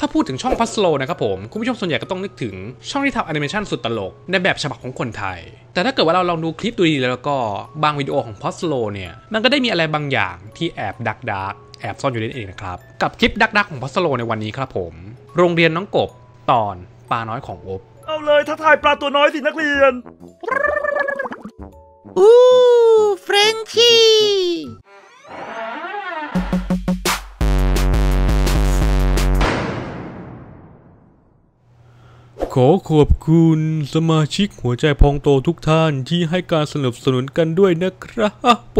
ถ้าพูดถึงช่องพัสโลนะครับผมคุณผู้ชมส่วนใหญ่ก็ต้องนึกถึงช่องที่ทำแอนิเมชันสุดตลกในแบบฉบับของคนไทยแต่ถ้าเกิดว่าเราลองดูคลิปดูดีแล้วก็บางวิดีโอของพัสโลเนี่ยมันก็ได้มีอะไรบางอย่างที่แอบดักแอบซ่อนอยู่นั่นเองนะครับกับคลิปดักของพัสโลในวันนี้ครับผมโรงเรียนน้องกบตอนปลาน้อยของอบเอาเลยท้าทายปลาตัวน้อยสินักเรียนเฟรนชี่ขอขอบคุณสมาชิกหัวใจพองโตทุกท่านที่ให้การสนับสนุนกันด้วยนะครับผม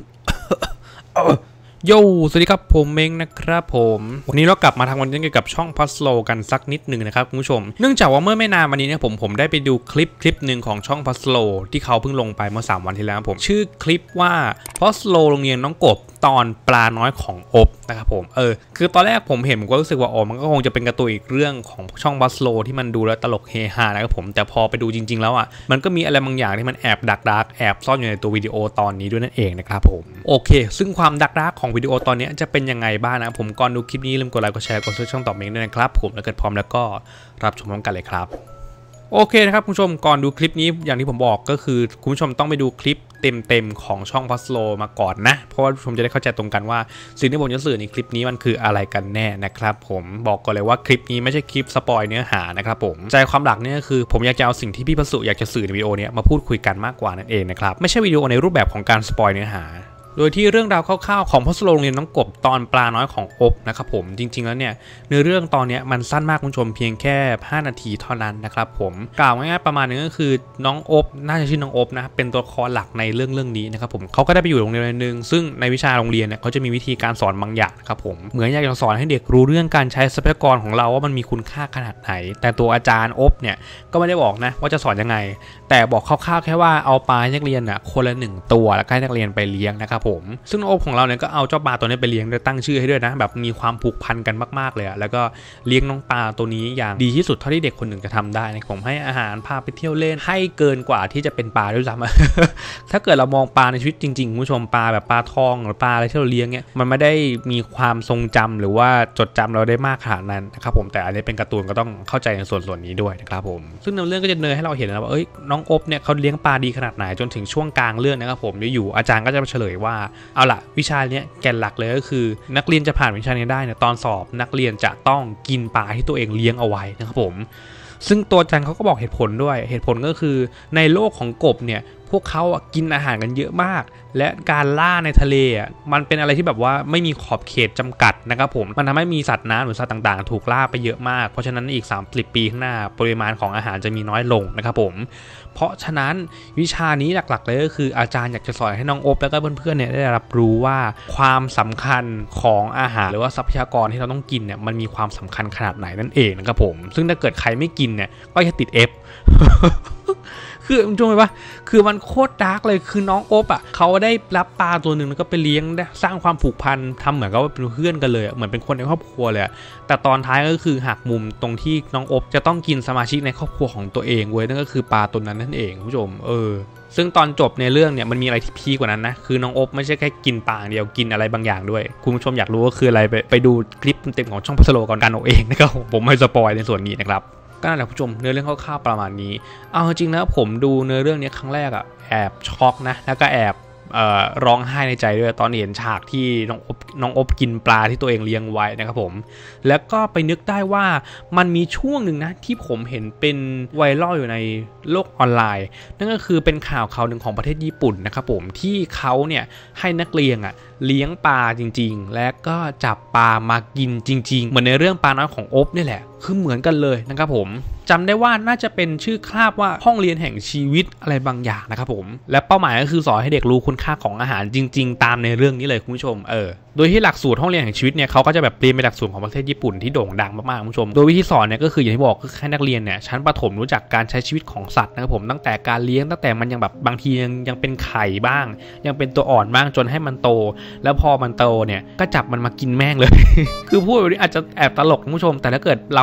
โย่สวัสดีครับผมเม้งนะครับผมวันนี้เรากลับมาทำคอนเทนต์เกี่ยวกับช่องพัสโลกันสักนิดหนึ่งนะครับคุณผู้ชมเนื่องจากว่าเมื่อไม่นานมานี้เนี่ยผมได้ไปดูคลิปหนึ่งของช่องพัสโลที่เขาเพิ่งลงไปเมื่อ3 วันที่แล้วผมชื่อคลิปว่าพัสโลโรงเรียนน้องกบตอนปลาน้อยของอบนะครับผมคือตอนแรกผมเห็นผมก็รู้สึกว่ามันก็คงจะเป็นการ์ตูนอีกเรื่องของช่องพัสโลที่มันดูแล้วตลกเฮฮานะครับผมแต่พอไปดูจริงๆแล้วมันก็มีอะไรบางอย่างที่มันแอบดักแอบซ่อนอยู่ในตัววิดีโอตอนนี้ด้วยนั่นเองนะครับผมโอเคซึ่งความดักของวิดีโอตอนนี้จะเป็นยังไงบ้างนะผมก่อนดูคลิปนี้ลืมกดไลค์กดแชร์กดซับสไครบ์ช่องต่อเมงด้วยนะครับผมแล้วเกิดพร้อมแล้วก็รับชมพร้อมกันเลยครับโอเคนะครับคุณผู้ชมก่อนดูคลิปนี้อย่างที่ผมบอกก็คือคุณผู้ชมต้องไปดูคลิปเต็มของช่องพัสโลมาก่อนนะเพราะว่าผู้ชมจะได้เข้าใจตรงกันว่าสิ่งที่ผมจะสื่อในคลิปนี้มันคืออะไรกันแน่นะครับผมบอกก่อนเลยว่าคลิปนี้ไม่ใช่คลิปสปอยเนื้อหานะครับผมใจความหลักเนี่ยคือผมอยากจะเอาสิ่งที่พี่พัสดุอยากจะสื่อในวิดีโอนี้มาพูดคุยกันมากกว่านั่นเองนะครับไม่ใช่วิดีโอในรูปแบบของการสปอยเนื้อหาโดยที่เรื่องราวคร่าวๆของพัสโลโรงเรียนน้องกบตอนปลาน้อยของอบนะครับผมจริงๆแล้วเนี่ยเนื้อเรื่องตอนนี้มันสั้นมากคุณผู้ชมเพียงแค่5 นาทีเท่านั้นนะครับผมกล่าวง่ายๆประมาณนึงก็คือน้องอบน่าจะชื่อน้องอบนะเป็นตัวละครหลักในเรื่องนี้นะครับผมเขาก็ได้ไปอยู่โรงเรียนนึงซึ่งในวิชาโรงเรียนเนี่ยเขาจะมีวิธีการสอนบางอย่างนะครับผมเหมือนอยากจะสอนให้เด็กรู้เรื่องการใช้ทรัพยากรของเราว่ามันมีคุณค่าขนาดไหนแต่ตัวอาจารย์อบเนี่ยก็ไม่ได้บอกนะว่าจะสอนยังไงแต่บอกคร่าวๆแค่ว่าเอาปลาให้นักเรียนคนละ1 ตัวแล้วให้นักเรียนไปเลี้ยงนะครับผมซึ่งน้องอบของเราเนี่ยก็เอาเจ้าปลาตัวนี้ไปเลี้ยงโดยตั้งชื่อให้ด้วยนะแบบมีความผูกพันกันมากๆเลยแล้วก็เลี้ยงน้องปลาตัวนี้อย่างดีที่สุดเท่าที่เด็กคนหนึ่งจะทำได้นะผมให้อาหารพาไปเที่ยวเล่นให้เกินกว่าที่จะเป็นปลาด้วยซ้ำ ถ้าเกิดเรามองปลาในชีวิตจริงๆคุณผู้ชมปลาแบบปลาทองหรือปลาอะไรที่เราเลี้ยงเนี่ยมันไม่ได้มีความทรงจำหรือว่าจดจำเราได้มากขนาดนั้นนะครับผมแต่อันนี้เป็นการ์ตูนก็ต้องเข้าใจในส่วนนี้ด้วยนะครับผมซึ่งในเรื่องก็จะเนยให้เราเห็นนะว่าน้องอบเนี่ยเขาเลี้ยงปลาดีขนาดไหนจนถึงช่วงกลางเรื่องนะครับผมอยู่อาจารย์ก็จะเฉลยว่าเอาล่ะวิชาเนี้ยแกนหลักเลยก็คือนักเรียนจะผ่านวิชานี้ได้เนี่ยตอนสอบนักเรียนจะต้องกินปลาที่ตัวเองเลี้ยงเอาไว้นะครับผมซึ่งตัวอาจารย์เขาก็บอกเหตุผลด้วยเหตุผลก็คือในโลกของกบเนี่ยพวกเขากินอาหารกันเยอะมากและการล่าในทะเลมันเป็นอะไรที่แบบว่าไม่มีขอบเขตจำกัดนะครับผมมันทำให้มีสัตว์น้ำหรือสัตว์ต่างๆถูกล่าไปเยอะมากเพราะฉะนั้นอีก30 ปีข้างหน้าปริมาณของอาหารจะมีน้อยลงนะครับผมเพราะฉะนั้นวิชานี้หลักๆเลยก็คืออาจารย์อยากจะสอนให้น้องอบแล้วก็เพื่อนๆเนี่ยได้รับรู้ว่าความสำคัญของอาหารหรือว่าทรัพยากรที่เราต้องกินเนี่ยมันมีความสำคัญขนาดไหนนั่นเองนะครับผมซึ่งถ้าเกิดใครไม่กินเนี่ยก็จะติด F คือจริงไหมวะคือมันโคตรดาร์กเลยคือน้องอบเขาได้รับปลาตัวหนึ่งแล้วก็ไปเลี้ยงได้สร้างความผูกพันทำเหมือนกับว่าเป็นเพื่อนกันเลยเหมือนเป็นคนในครอบครัวเลยแต่ตอนท้ายก็คือหักมุมตรงที่น้องอบจะต้องกินสมาชิกในครอบครัวของตัวเองเว้ยนั่นก็คือปลาตัวนั้นนั่นเองคุณผู้ชมซึ่งตอนจบในเรื่องเนี่ยมันมีอะไรที่พีกว่านั้นนะคือน้องอบไม่ใช่แค่กินปลาเดียวกินอะไรบางอย่างด้วยคุณผู้ชมอยากรู้ว่าคืออะไรไปดูคลิปเต็มของช่องพัสโลก่อนกันเอาเองนะครับผมไม่สปอยในส่วนนี้นะครับก็นั่นแหละผู้ชมเนื้อเรื่องคร่าวๆประมาณนี้เอาจริงนะผมดูเนื้อเรื่องนี้ครั้งแรกแอบช็อกนะแล้วก็แอบร้องไห้ในใจด้วยตอนเห็นฉากที่น้องอบกินปลาที่ตัวเองเลี้ยงไว้นะครับผมแล้วก็ไปนึกได้ว่ามันมีช่วงหนึ่งนะที่ผมเห็นเป็นไวรัลอยู่ในโลกออนไลน์นั่นก็คือเป็นข่าวหนึ่งของประเทศญี่ปุ่นนะครับผมที่เขาเนี่ยให้นักเรียนเลี้ยงปลาจริงๆและก็จับปลามากินจริงๆเหมือนในเรื่องปลาน้อยของอบนี่แหละคือเหมือนกันเลยนะครับผมจำได้ว่าน่าจะเป็นชื่อคาบว่าห้องเรียนแห่งชีวิตอะไรบางอย่างนะครับผมและเป้าหมายก็คือสอนให้เด็กรู้คุณค่าของอาหารจริงๆตามในเรื่องนี้เลยคุณผู้ชมโดยที่หลักสูตรห้องเรียนแห่งชีวิตเนี่ยเขาก็จะแบบเปลี่ยนเป็นหลักสูตรของประเทศญี่ปุ่นที่โด่งดังมากๆคุณผู้ชมโดยวิธีสอนเนี่ยก็คืออย่างที่บอกคือให้นักเรียนเนี่ยชั้นประถมรู้จักการใช้ชีวิตของสัตว์นะครับผมตั้งแต่การเลี้ยงตั้งแต่มันยังแบบบางทียังเป็นไข่บ้างยังเป็นตัวอ่อนบ้างจนให้มันโตแล้วพอมันโตเนี่ยก็จับมันมากินแม่งเลย คือพูดแบบนี้อาจจะแอบตลกคุณผู้ชมแต่ถ้าเกิดเรา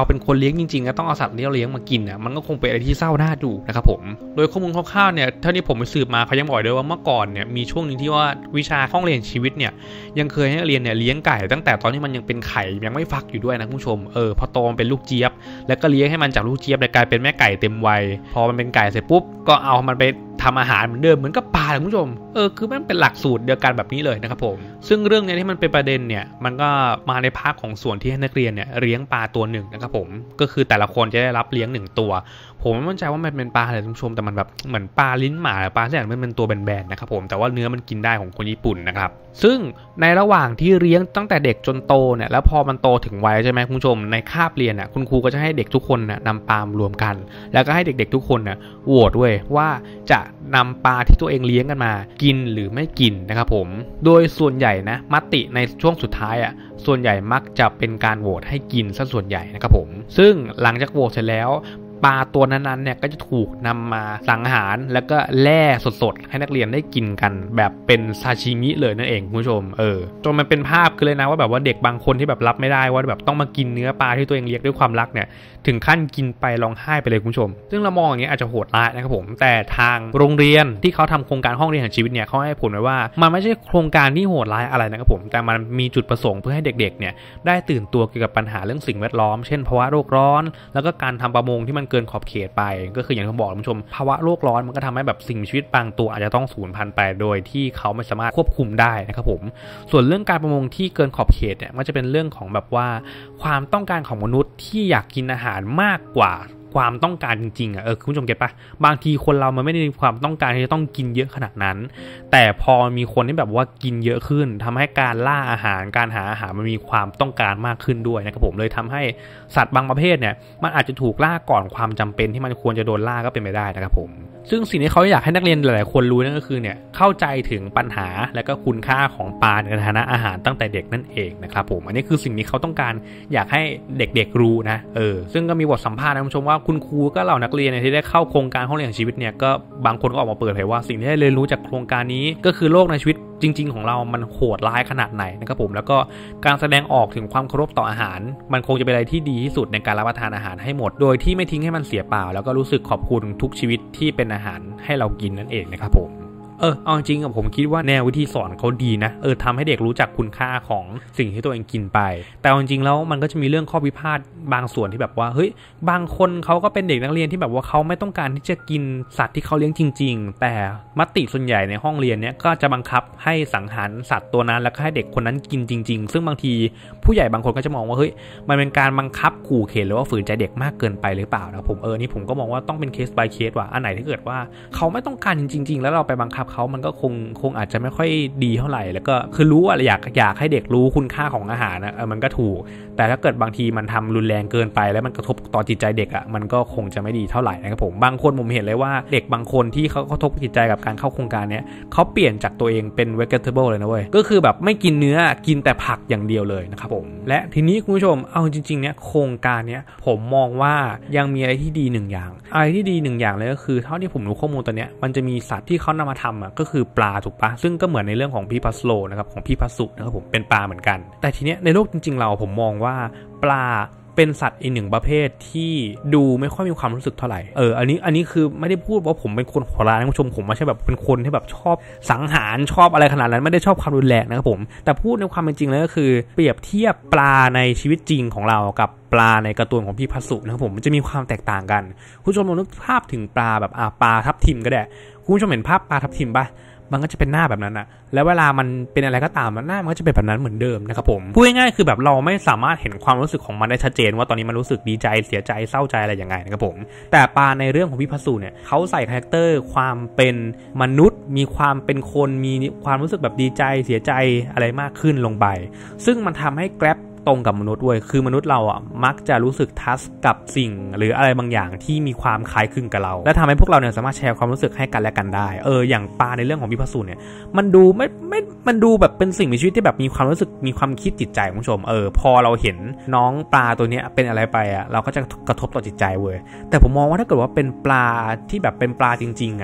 เป็นคนเลี้ยงจริงๆก็ต้องเอาสัตว์ที่เราเลี้ยงมากินอ่ะมันก็คงเป็นอะไรที่เศร้าหน้าดูนะครับผมโดยข้อมูลคร่าวๆเนี่ยเท่าที่ผมไปสืบมาเขายังบอกด้วยว่าเมื่อก่อนเนี่ยมีช่วงนึงที่ว่าวิชาห้องเรียนชีวิตเนี่ยยังเคยให้เรียนเนี่ยเลี้ยงไก่ตั้งแต่ตอนที่มันยังเป็นไข่ยังไม่ฟักอยู่ด้วยนะคุณผู้ชมพอโตมันเป็นลูกเจี๊ยบแล้วก็เลี้ยงให้มันจากลูกเจี๊ยบกลายเป็นแม่ไก่เต็มวัยพอมันเป็นไก่เสร็จปุ๊บก็เอามันไปทำอาหารเหมือนเดิมเหมือนกับปลาคุณผู้ชมคือมันเป็นหลักสูตรเดียวกันแบบนี้เลยนะครับผมซึ่งเรื่องนี้ที่มันเป็นประเด็นเนี่ยมันก็มาในภาพของส่วนที่ให้นักเรียนเนี่ยเลี้ยงปลาตัวหนึ่งนะครับผมก็คือแต่ละคนจะได้รับเลี้ยง1ตัวผมไม่มั่นใจว่ามันเป็นปลาอะไรคุณผู้ชมแต่มันแบบเหมือนปลาลิ้นหมาปลาที่อย่างมันเป็นตัวแบนๆนะครับผมแต่ว่าเนื้อมันกินได้ของคนญี่ปุ่นนะครับซึ่งในระหว่างที่เลี้ยงตั้งแต่เด็กจนโตเนี่ยแล้วพอมันโตถึงวัยใช่ไหมคุณผู้ชมในคาบเรียนน่ะคุณครูก็จะให้เด็กทุกคนน่ะนำปลารวมกันแล้วก็ให้เด็กๆทุกคนน่ะโหวตด้วยว่าจะนำปลาที่ตัวเองเลี้ยงกันมากินหรือไม่กินนะครับผมโดยส่วนใหญ่นะมติในช่วงสุดท้ายส่วนใหญ่มักจะเป็นการโหวตให้กินซะส่วนใหญ่นะครับผมซึ่งหลังจากโหวตเสร็จแล้วปลาตัวนั้นๆเนี่ยก็จะถูกนำมาสังหารแล้วก็แล่สดๆให้นักเรียนได้กินกันแบบเป็นซาชิมิเลยนั่นเองคุณผู้ชมจนมันเป็นภาพคือเลยนะว่าแบบว่าเด็กบางคนที่แบบรับไม่ได้ว่าแบบต้องมากินเนื้อปลาที่ตัวเองเลี้ยงด้วยความรักเนี่ยถึงขั้นกินไปร้องไห้ไปเลยคุณผู้ชมซึ่งเรามองอย่างเงี้ยอาจจะโหดร้ายนะครับผมแต่ทางโรงเรียนที่เขาทำโครงการห้องเรียนแห่งชีวิตเนี่ยเขาให้ผลไว้ว่ามันไม่ใช่โครงการที่โหดร้ายอะไรนะครับผมแต่มันมีจุดประสงค์เพื่อให้เด็กๆเนี่ยได้ตื่นตัวเกี่ยวกับปัญหาเรื่องสิ่งแวดล้อมเช่นภาวะโลกร้อนแล้วก็การทำประมงที่มันเกินขอบเขตไปก็คืออย่างที่ผมบอกคุณผู้ชมภาวะโลกร้อนมันก็ทำให้แบบสิ่งมีชีวิตบางตัวอาจจะต้องสูญพันธุ์ไปโดยที่เขาไม่สามารถควบคุมได้นะครับผมส่วนเรื่องการประมงที่เกินขอบเขตเนี่ยมันจะเป็นเรื่องของแบบว่าความต้องการของมนุษย์ที่อยากกินอาหารมากกว่าความต้องการจริงๆคุณผู้ชมเก็ตปะบางทีคนเรามันไม่ได้มีความต้องการที่จะต้องกินเยอะขนาดนั้นแต่พอมีคนที่แบบว่ากินเยอะขึ้นทำให้การล่าอาหารการหาอาหารมันมีความต้องการมากขึ้นด้วยนะครับผมเลยทำให้สัตว์บางประเภทเนี่ยมันอาจจะถูกล่าก่อนความจำเป็นที่มันควรจะโดนล่าก็เป็นไปได้นะครับผมซึ่งสิ่งที่เขาอยากให้นักเรียนหลายๆคนรู้นั่นก็คือเนี่ยเข้าใจถึงปัญหาและก็คุณค่าของปลาในฐานะอาหารตั้งแต่เด็กนั่นเองนะครับผมอันนี้คือสิ่งที่เขาต้องการอยากให้เด็กๆรู้นะซึ่งก็มีบทสัมภาษณ์นะคุณผู้ชมว่าคุณครูก็เหล่านักเรียนที่ได้เข้าโครงการห้องเรียนแห่งชีวิตเนี่ยก็บางคนก็ออกมาเปิดเผยว่าสิ่งที่ได้เรียนรู้จากโครงการนี้ก็คือโลกในชีวิตจริงๆของเรามันโหดร้ายขนาดไหนนะครับผมแล้วก็การแสดงออกถึงความเคารพต่ออาหารมันคงจะเป็นอะไรที่ดีที่สุดในการรับประทานอาหารให้หมดโดยที่ไม่ทิ้งให้มันเสียเปล่าแล้วก็รู้สึกขอบคุณทุกชีวิตที่เป็นอาหารให้เรากินนั่นเองนะครับผมเอาจริงผมคิดว่าแนววิธีสอนเขาดีนะทำให้เด็กรู้จักคุณค่าของสิ่งที่ตัวเองกินไปแต่จริงๆแล้วมันก็จะมีเรื่องข้อพิพาทบางส่วนที่แบบว่าเฮ้ยบางคนเขาก็เป็นเด็กนักเรียนที่แบบว่าเขาไม่ต้องการที่จะกินสัตว์ที่เขาเลี้ยงจริงๆแต่มติส่วนใหญ่ในห้องเรียนเนี้ยก็จะบังคับให้สังหารสัตว์ตัวนั้นแล้วก็ให้เด็กคนนั้นกินจริงๆซึ่งบางทีผู้ใหญ่บางคนก็จะมองว่าเฮ้ยมันเป็นการบังคับขู่เข็นหรือว่าฝืนใจเด็กมากเกินไปหรือเปล่านะผมนี่ผมก็มองว่าต้องเป็นเคส by เคสว่าอันไหนที่เกิดว่าเขาไม่ต้องการจริงๆแล้วเราไปบังคับเขามันก็คงอาจจะไม่ค่อยดีเท่าไหร่แล้วก็คือรู้ว่าอยากให้เด็กรู้คุณค่าของอาหารนะมันก็ถูกแต่ถ้าเกิดบางทีมันทำรุนแรงเกินไปแล้วมันกระทบต่อจิตใจเด็กมันก็คงจะไม่ดีเท่าไหร่นะครับผมบางคนผมเห็นเลยว่าเด็กบางคนที่เขากระทบจิตใจกับการเข้าโครงการนี้เขาเปลี่ยนจากตัวเองเป็น vegetable เลยนะเว้ยก็คือแบบไม่กินเนื้อกินแต่ผักอย่างเดียวเลยนะครับผมและทีนี้คุณผู้ชมเอาจริงๆเนี่ยโครงการนี้ผมมองว่ายังมีอะไรที่ดี1อย่างอะไรที่ดี1อย่างเลยก็คือเท่าที่ผมรู้ข้อมูลตอนนี้มันจะมีสัตว์ที่เขานำมาทำก็คือปลาถูกปะซึ่งก็เหมือนในเรื่องของพี่พัสโลนะครับของพี่พัสสุนะครับผมเป็นปลาเหมือนกันแต่ทีเนี้ยในโลกจริงๆเราผมมองว่าปลาเป็นสัตว์อีกหนึ่งประเภทที่ดูไม่ค่อยมีความรู้สึกเท่าไหร่อันนี้คือไม่ได้พูดว่าผมเป็นคนโหดร้ายนะคุณผู้ชมผมไม่ใช่แบบเป็นคนที่แบบชอบสังหารชอบอะไรขนาดนั้นไม่ได้ชอบความรุนแรงนะครับผมแต่พูดในความเป็นจริงแล้วก็คือเปรียบเทียบปลาในชีวิตจริงของเรากับปลาในการ์ตูนของพี่พัสสุนะครับผมมันจะมีความแตกต่างกันคุณผู้ชมลองนึกภาพถึงปลาแบบปลาทับทิมก็ได้คุณผู้ชมเห็นภาพปลาทับทิมป่ะมันก็จะเป็นหน้าแบบนั้นแล้วเวลามันเป็นอะไรก็ตามหน้ามันก็จะเป็นแบบนั้นเหมือนเดิมนะครับผมพูดง่ายๆคือแบบเราไม่สามารถเห็นความรู้สึกของมันได้ชัดเจนว่าตอนนี้มันรู้สึกดีใจเสียใจเศร้าใจอะไรยังไงนะครับผมแต่ปลาในเรื่องของพี่พัสสุเนี่ยเขาใส่คาแรคเตอร์ความเป็นมนุษย์มีความเป็นคนมีความรู้สึกแบบดีใจเสียใจอะไรมากขึ้นลงไปซึ่งมันทำให้แกร็บตรงกับมนุษย์ด้วยคือมนุษย์เรามักจะรู้สึกทัชกับสิ่งหรืออะไรบางอย่างที่มีความคล้ายคลึงกับเราและทำให้พวกเราเนี่ยสามารถแชร์ความรู้สึกให้กันและกันได้อย่างปลาในเรื่องของพี่พัสสุเนี่ยมันดูมันดูแบบเป็นสิ่งมีชีวิตที่แบบมีความรู้สึกมีความคิดจิตใจคุณผู้ชมพอเราเห็นน้องปลาตัวเนี้ยเป็นอะไรไปเราก็จะกระทบต่อจิตใจเว้ยแต่ผมมองว่าถ้าเกิดว่าเป็นปลาที่แบบเป็นปลาจริงๆ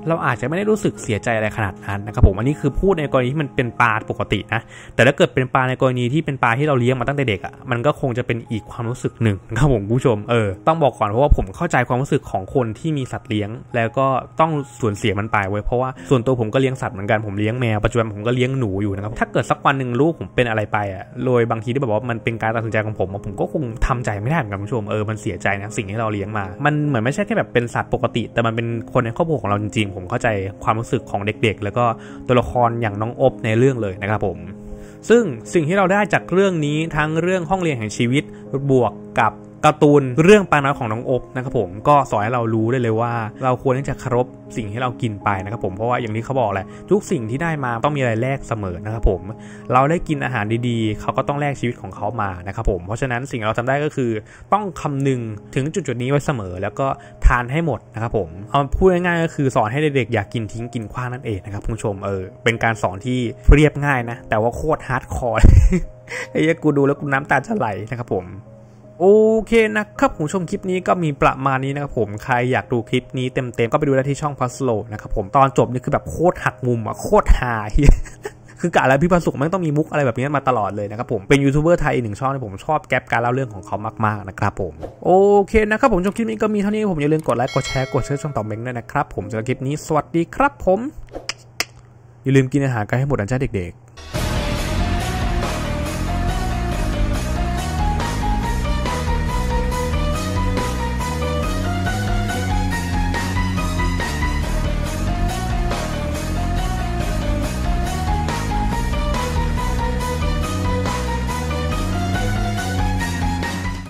เราอาจจะไม่ได้รู้สึกเสียใจอะไรขนาดนั้นนะครับผมอันนี้คือพูดในกรณีที่มันเป็นปลาปกตินะแต่ถ้าเกิดเป็นปลาในกรณีที่เป็นปลาที่เราเลี้ยงมาตั้งแต่เด็กอ่ะมันก็คงจะเป็นอีกความรู้สึกหนึ่งนะครับผมผู้ชมต้องบอกก่อนเพราะว่าผมเข้าใจความรู้สึกของคนที่มีสัตว์เลี้ยงแล้วก็ต้องสูญเสียมันไปไว้เพราะว่าส่วนตัวผมก็เลี้ยงสัตว์เหมือนกันผมเลี้ยงแมวปัจจุบันผมก็เลี้ยงหนูอยู่นะครับถ้าเกิดสักวันนึงลูกผมเป็นอะไรไปอ่ะโดยบางทีที่แบบว่ามันเป็นการตัดสินใจของผมก็คงทำใจไม่ได้เหมือนกันผู้ชมมันเสียใจนะสิ่งที่เราเลี้ยงมามันเหมือนไม่ใช่แค่แบบเป็นสัตว์ปกติแต่มันเป็นคนในครอบครัวของเราจริงๆผมเข้าใจความรู้สึกของเด็กๆแล้วก็ตัวละครอย่างน้องอบในเรื่องเลยนะครับผมซึ่งสิ่งที่เราได้จากเรื่องนี้ทั้งเรื่องห้องเรียนแห่งชีวิตบวกกับการ์ตูนเรื่องปลาน้อยของน้องอบนะครับผมก็สอนให้เรารู้ได้เลยว่าเราควรที่จะเคารพสิ่งที่เรากินไปนะครับผมเพราะว่าอย่างที่เขาบอกแหละทุกสิ่งที่ได้มาต้องมีอะไรแลกเสมอนะครับผมเราได้กินอาหารดีๆเขาก็ต้องแลกชีวิตของเขามานะครับผมเพราะฉะนั้นสิ่งที่เราทำได้ก็คือต้องคำนึงถึงจุดนี้ไว้เสมอแล้วก็ทานให้หมดนะครับผมเอาพูดง่ายๆก็คือสอนให้เด็กๆอยากกินทิ้งกินขว้างนั่นเองนะครับคุณผู้ชมเป็นการสอนที่เรียบง่ายนะแต่ว่าโคตรฮาร์ดคอร์ไอ้กูดูแล้วกูน้ำตาจะไหลนะครับผมโอเคนะครับผมชมคลิปนี้ก็มีประมาณนี้นะครับผมใครอยากดูคลิปนี้เต็มๆก็ไปดูได้ที่ช่องพัสโลนะครับผมตอนจบนี่คือแบบโคตรหักมุมโคตรฮาคือกะอะไรพี่พัสสุกมันต้องมีมุกอะไรแบบนี้มาตลอดเลยนะครับผมเป็นยูทูบเบอร์ไทยอีกหนึ่งช่องที่ผมชอบแก๊ปการเล่าเรื่องของเขามากๆนะครับผมโอเคนะครับผมชมคลิปนี้ก็มีเท่านี้ผมอย่าลืมกดไลค์กดแชร์กดช่องต่อเม้งด้วยนะครับผมสำหรับคลิปนี้สวัสดีครับผมอย่าลืมกินอาหารกันให้หมดนะจ๊ะเด็กๆ